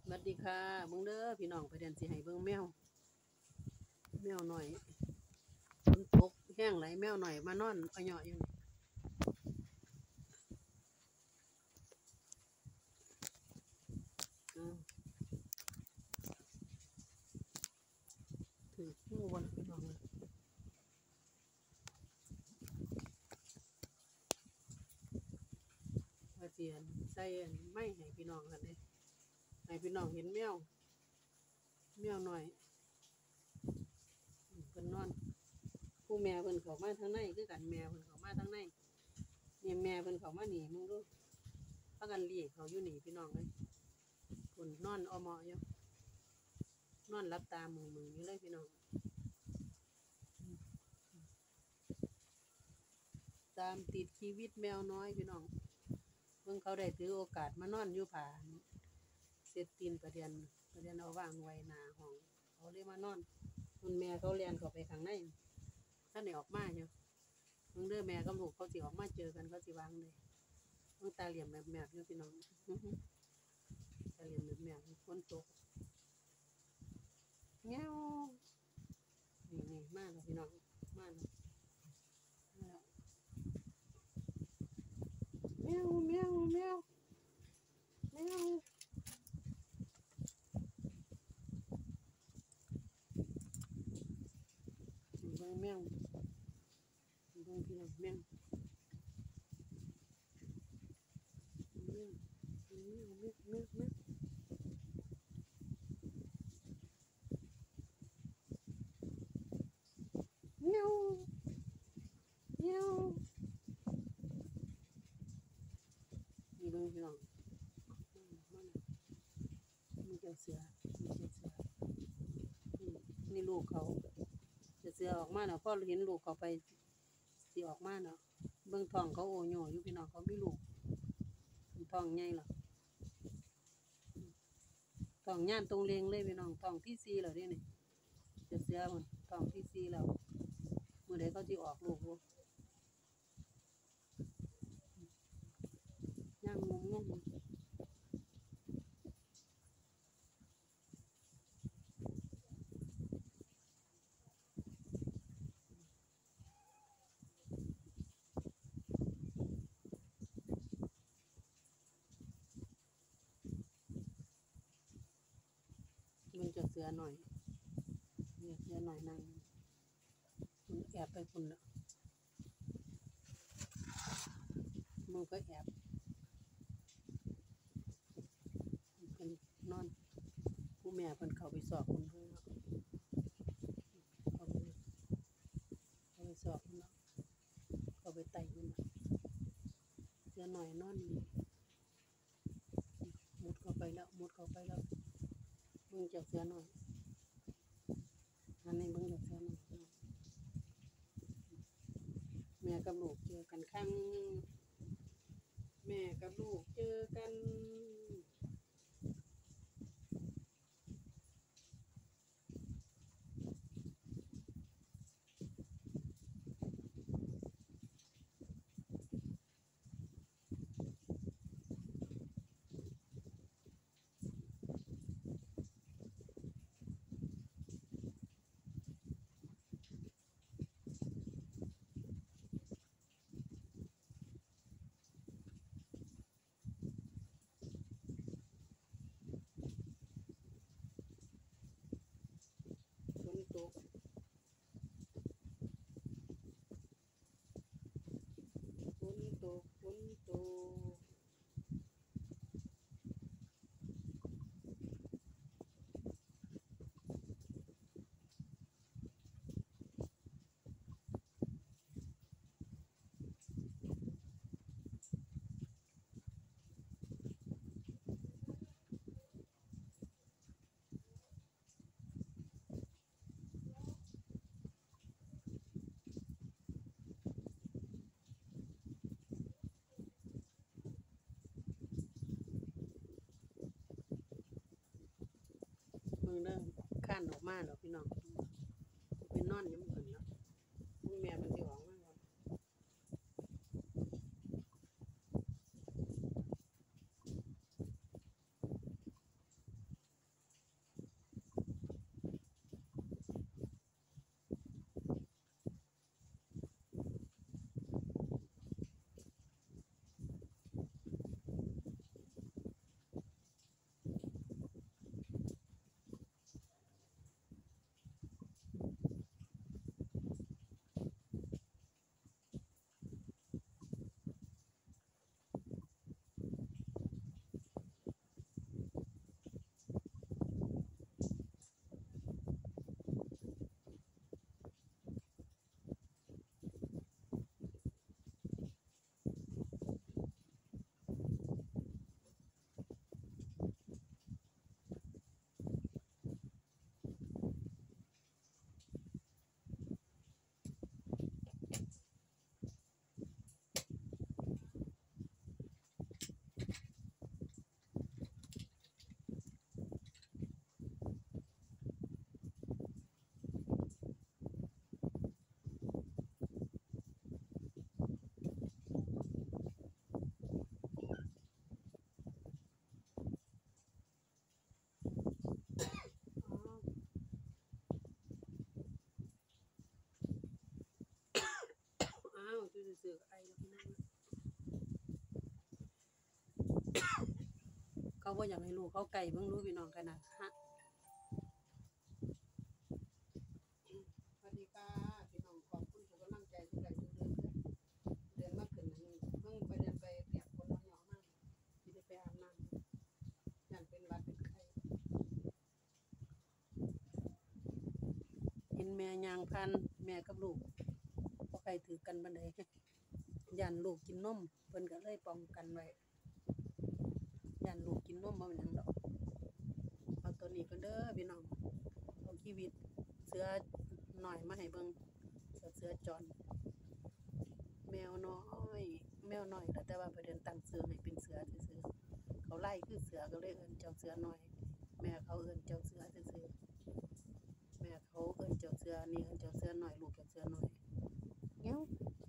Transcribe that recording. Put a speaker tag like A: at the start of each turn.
A: สวัสดีค่ะเบิ่งเด้อพี่น้องประเด็นสิให้เบิ่งแมวหน่อยฝนตกแห้งไหลแมวหน่อยมานอนเอาเหยาะอยู่นี่ถืองูวันพี่น้องเลยว่าเจียนใส่ไม่ให้พี่น้องกันเลยให้พี่น้องเห็นแมวหน่อยเพิ่นนอนผู้แม่เพิ่นเข้ามาทางในคือกันแม่เพิ่นเข้ามาทางในนี่แม่เพิ่นเข้ามานี่มึงดูพากันเลี้ยงเขาอยู่นี่พี่น้องเลยเพิ่นนอนเอาเหมาะอยู่นอนหลับตามึงอยู่เลยพี่น้องตามติดชีวิตแมวน้อยพี่น้องเพิ่งเขาได้ถือโอกาสมานอนอยู่ผาเสร็จตีนประเดียนเอาวางไว้หน้าห้องเขาเลยมานอนคุณแม่เขาเรียนเข้าไปข้างในท่านได้ออกมาอยู่เพิ่งเด้อแม่กับลูกเขาสิออกมาเจอกันเขาสิวางเลยเพิ่งตาเหลี่ยมแบบอยู่พี่น้องตาเหลี่ยมแบบฝนตกเงี้ยวนี่มาแล้วพี่น้องมาแล้วแมวแมวแมวแมวเบิ่งแมวเบิ่งพี่น้องแมวแมวแมวแมวแมวนี่เบิ่งพี่น้องมีเจ้าเสือนี่ลูกเขาจะเสือออกมาเนาะพอเห็นลูกเขาไปสิออกมาเนาะเบิ่งท้องเขาโอโยอยู่พี่น้องเขามีลูกท้องใหญ่หรอท้องย่านตรงเลงเลยพี่น้องท้องที่4แล้วเด้นี่จะเสือมันท้องที่4แล้วมื้อใดเขาสิออกลูกบ่ย่างงงมันจะเสือหน่อยเนี่ยเสือหน่อยนั่งมันแอบไปพุ่นน่ะมันก็แอบเพิ่นนอนผู้แม่เพิ่นเข้าไปสอบเพิ่นเนาะเข้าไปสอบเพิ่นเนาะเข้าไปไต่เพิ่นน่ะเสือหน่อยนอนนี่มุดเข้าไปแล้วเบิ่งเจ้าเสือหน่อยอันนี้เบิ่งเจ้าเสือหน่อยแม่กับลูกเจอกันครั้งแม่กับลูกเจอกันฝนตกฝนตกฝนตกเบิ่งเด้อคร้านออกมาแล้วพี่น้องไปนอนอยู่เพิ่นเนาะผู้แม่เพิ่นสิออกมาก่อนซื่อๆไอแล้วพี่น้องเขาบ่อยากให้ลูกเขาไก่เบิ่งรู้พี่น้องกันนะฮะสวัสดีค่ะพี่น้องขอบคุณทุกกำลังใจทุกท่านทุกเดือนมาขึ้นนั่นเพิ่งไปเดินไปเปียกฝนแล้วเหนียวมากสิได้ไปอาบน้ำอย่างเป็นหวัดเป็นไข้เห็นแม่ย่างพันแม่กับลูกบ่ใครถือกันบันไดย่านลูกกินนมเพิ่นก็เลยป้องกันไว้ย่านลูกกินนมบ่เป็นหยังดอกเอาตัวนี้ก็เด้อพี่น้องเอาชีวิตเสือหน่อยมาให้เบิ่งเสือจรแมวน้อยแมวน้อยแต่ว่าประเด็นตั้งชื่อให้เป็นเสือซื่อๆเขาไล่คือเสือก็เลยเอิ้นเจ้าเสือน้อยแม่เขาเอิ้นเจ้าเสือซื่อๆแม่เขาเอิ้นเจ้าเสือนี่เอิ้นเจ้าเสือน้อยลูกเจ้าเสือน้อยเงี้ยว